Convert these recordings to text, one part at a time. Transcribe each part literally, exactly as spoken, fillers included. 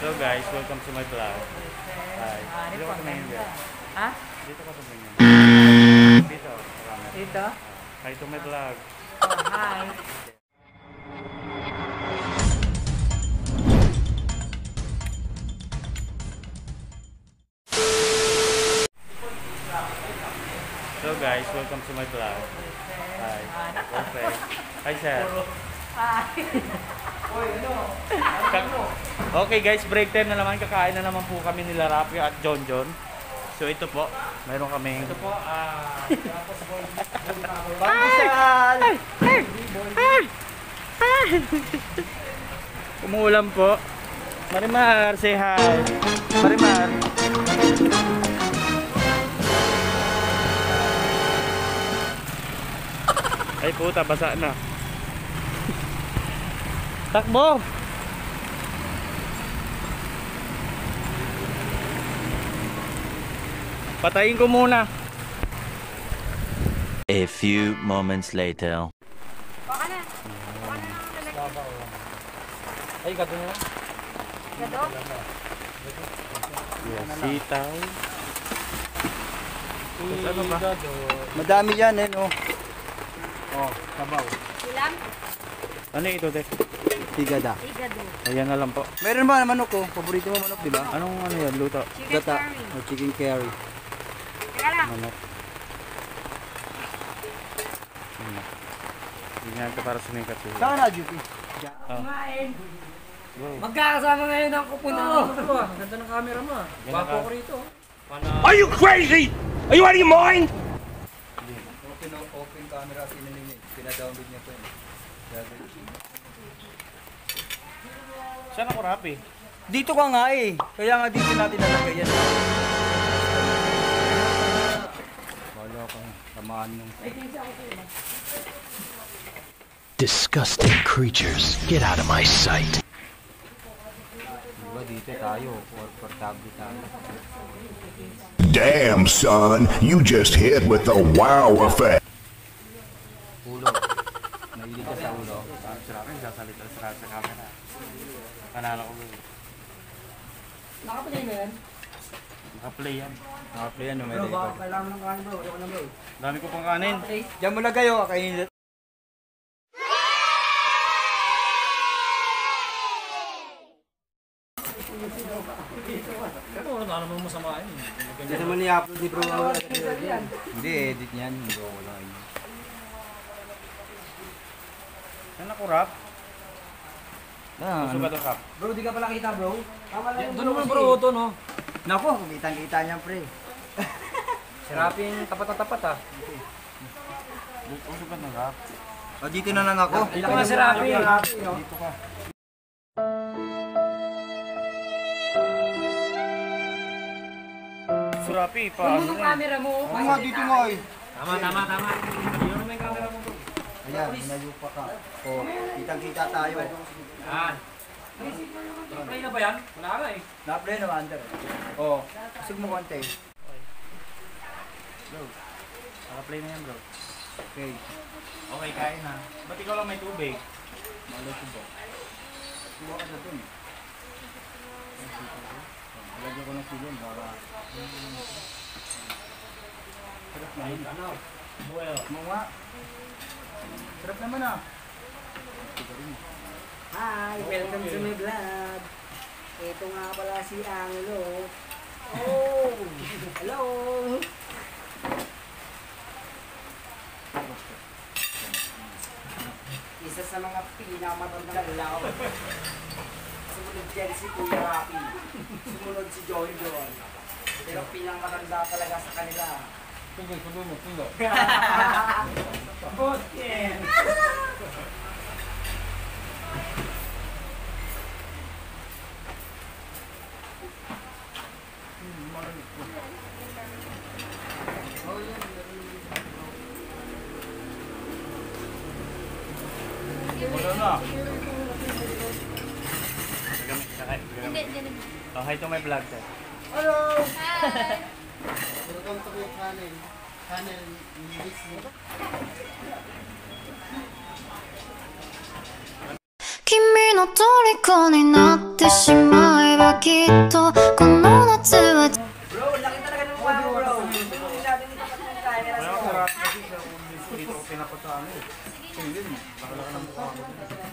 So guys, welcome to my vlog. Hi. Dito ka tumingin din. Ha? Dito ka tumingin. Dito. Dito? Hi to my vlog. Oh, hi. So guys, welcome to my vlog. Hi. Perfect. Hi sir. Hi. Okay guys, break time na naman. Kakain na naman po kami nila Rafi at John John. So ito po, mayroon kaming... Ito po, ah... Pangusal! Umuulan po. Marimar, say hi. Marimar. Ay puta, basa na. Takbo! Patayin ko muna. A few moments later. Baka na. Baka na naman. Ay, gato na lang. Gato? Yes, sitaw. Tapos ano ba? Madami yan eh no. Oh, sabaw. Ilan? Ano ito, Dek? Tigada. Igado. Ayan na lang po. Meron ba manok ko? Paborito mo manok, di ba? Anong ano yan, luto? Chicken Gata. curry. O chicken curry. Teka lang. Manok. Ano? Ganyan ka para sumikat siya. Saan na, Jupi? Oh. Wow. Magkakasama ngayon ang kupunan mo. Ang ganda ng camera mo. Wapo ko rito. Are you crazy? Are you out of your mind? Open, open camera, pinanin pina-download niya po yun. Saan ako, Rafi? Dito ka nga eh. Kaya nga dito natin nalagay yan. Wala ka. Tamaan nung... Disgusting creatures, get out of my sight. Diba dito tayo? Portable tayo. Damn, son, you just hit with the wow effect. Ulo. Nahilig ka sa ulo. Sarap yung sasalita sa sa camera. Kanala ko. Nakaplay na yan? Naka-play yan. Nakaplay yan, no? May Bro, baka record. kailangan ng kanin bro. Ayoko na bro. Dami ko pang kanin. Diyan mo lang kayo, kakainin. Pero wala naman masama yun. Hindi naman i-upload ni bro. Hindi, edit niyan. Hindi ko wala yun. Saan ako, Rap? Ah, Gusto ba ito, Rap? Bro, di ka pala kita bro. Tama lang yung Doon naman bro, ito no. Naku, kitang-kita niyan pre. Si Rafi yung tapat na tapat ah. Gusto ba ito, Rap? O, dito na lang ako. Ito nga si Rafi. Dito ka. Si Rafi, pa. Ano yung camera mo? Oo nga, dito nga eh. Tama, tama, tama. Yun naman yung camera mo bro. Ayan, hinayupa ka. O, kitang-kita tayo. Yan. Play na ba yan? Wala ka eh. Na-play na under. O, usog mo konti. Bro, naka-play na yan, bro. Okay. Okay, kain na. Ba't ikaw lang may tubig? Malay ko ba? Suwa ka na dun. Lagyan ko ng silon para... Sarap na yun. Ano? Well. Mga... Sarap naman ah. Hi, welcome to my vlog. Ito nga pala si Angelo. Oh, hello. Isa sa mga pinakamatandang lao. Sumunod dyan si Kuya Rafi. Sumunod si John John. Pero pinakamatanda talaga sa kanila. Tunggu, tunggu mo, tunggu. Botin! Wala na. Hindi, hindi. Oh, hi to my vlog, sir. Hello! Hi! Welcome to your channel. Channel English. 君の虜になってしまえばきっとこの夏は Bro, laki talaga ng mukha mo, bro. Hindi natin itapat ng camera Kaya sa'yo. ako sarap kasi sa ulis dito ko pinapataan eh. Hindi, nakalaka ng mukha ko.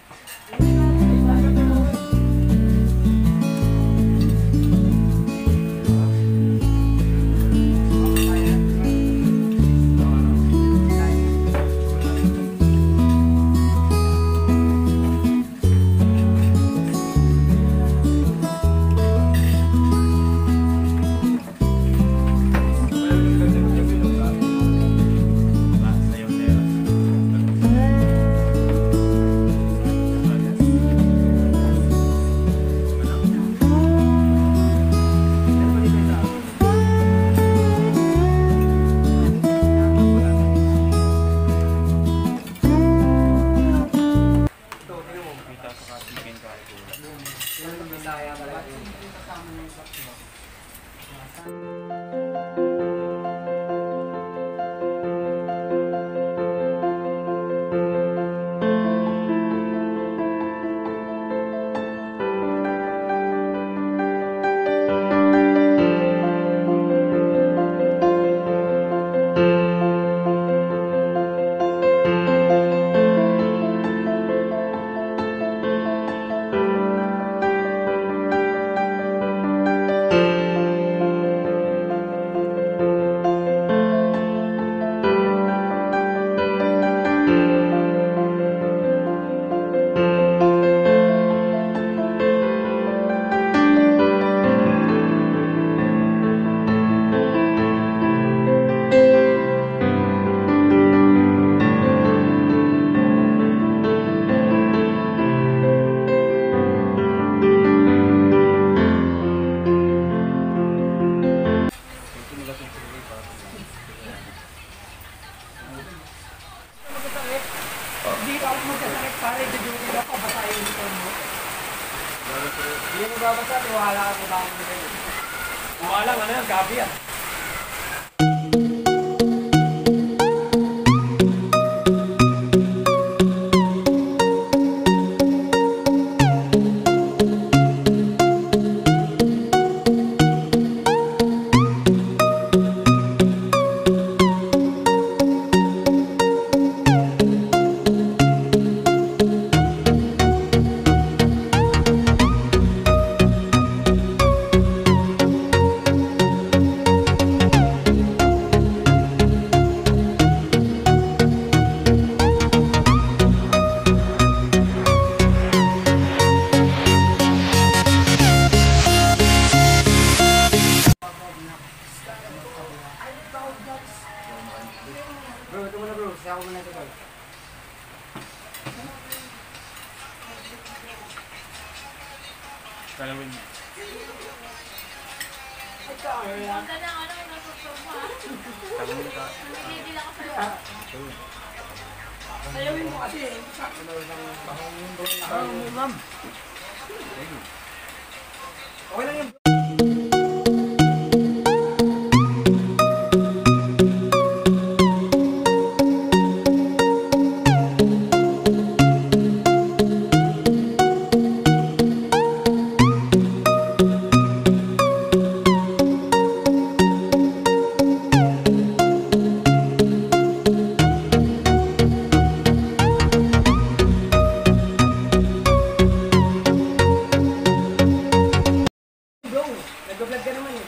Hindi pa ako magkasakit pare, dudukin ako, basa yung uniform mo. Hindi mo babasa, tiwala ka ba ako nila yun? Wala, ano yan, gabi yan. Bro, ito muna bro, siya ako muna ito bro. Kalawin. Huwag ka na ano, natutulog mo ah. Kalawin ka. Hindi lang ako sa'yo. Sayawin mo kasi eh. Parang mo, ma'am. Okay lang yun. Bro, nag-vlog ka naman eh.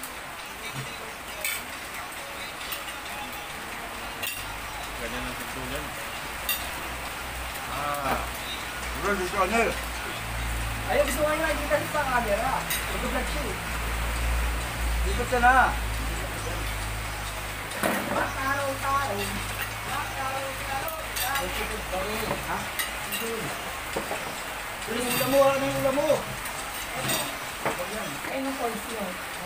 Ganyan ang tutulan. Bro, dito ka na. Ayaw, gusto nga yung nakikita sa camera. Nag-vlog siya eh. Dito ka na. Taro-taro. Ha? Yung ulam mo, ano yung ulam mo? Ay, nang calls yun.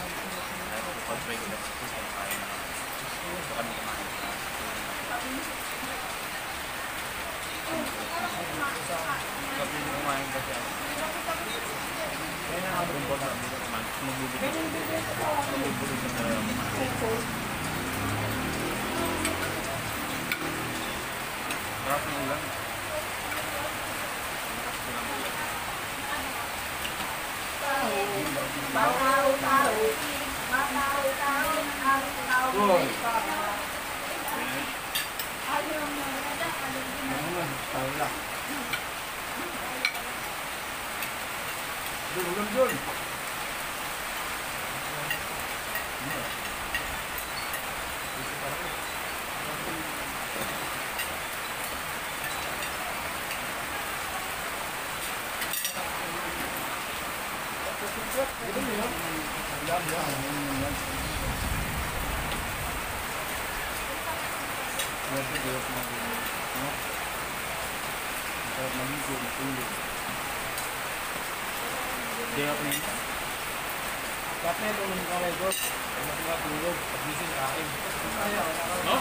Sarap ng ulan. Taro. Boy. Dun, ulam dun. Day off na yun. Kapit, ulam ka kayo, bro. Ulam ka tulog. Pagising kain. No?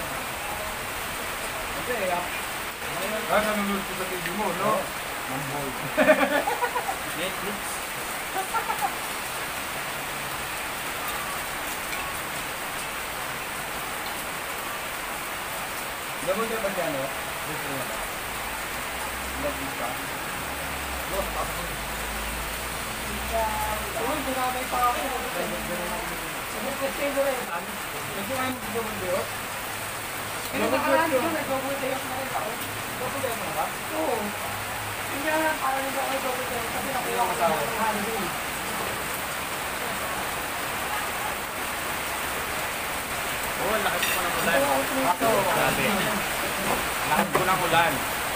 Kasi, ah. Ah, nanonood ko sa T V mo, no? Mamboy. Netflix. Double ka ba dyan, no? Double ka. No, tapos. Uy, ginamay pa ako. Sabot ka sa'yo rin. Nagkumain mo sa double day, Ano nakaraan ko, nag-double day off na rin ako. Double day mo ba? Oo. Hindi na lang parang hindi ako double day off kasi nakuha ko sa holiday. Oo, ang lakas po ng ulan. Grabe. Lakas po ng ulan.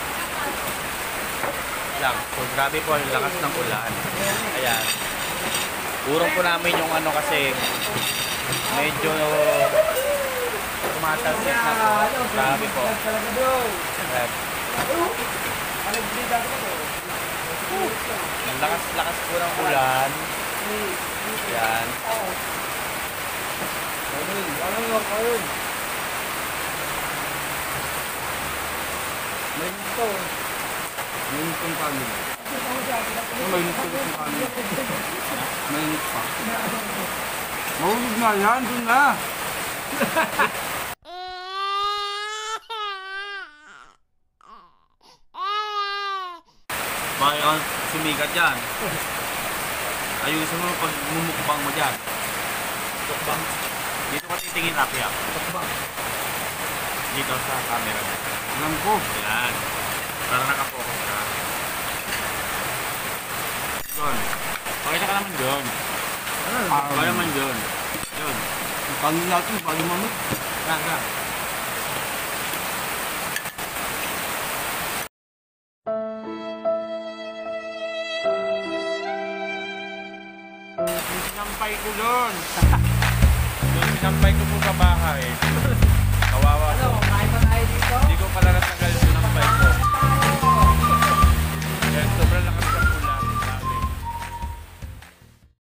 Lang. So, grabe po yung lakas ng ulan. Ayan. Urong po namin yung ano kasi medyo tumatalsik na po. Grabe po. Ayan. Ang lakas-lakas po ng ulan. Ayan. Ano yung kayo? May ito. Mainit kong kanin. Mainit kong kanin. Mainit pa. Mahulog na yan, dun na. Bakit ka sumikat dyan? Ayusin mo pag mumukbang mo dyan. Mukbang? Dito ka titingin, Rapia. Mukbang. Dito sa camera mo. Alam ko. Yan. Para nakapokus ka. Doon. Pakita ka naman doon. Ah, Kaya naman doon. Doon. yung kanin natin, paano mamit? Lang, lang. Sinampay ko doon. Doon sinampay ko po sa bahay. Kawawa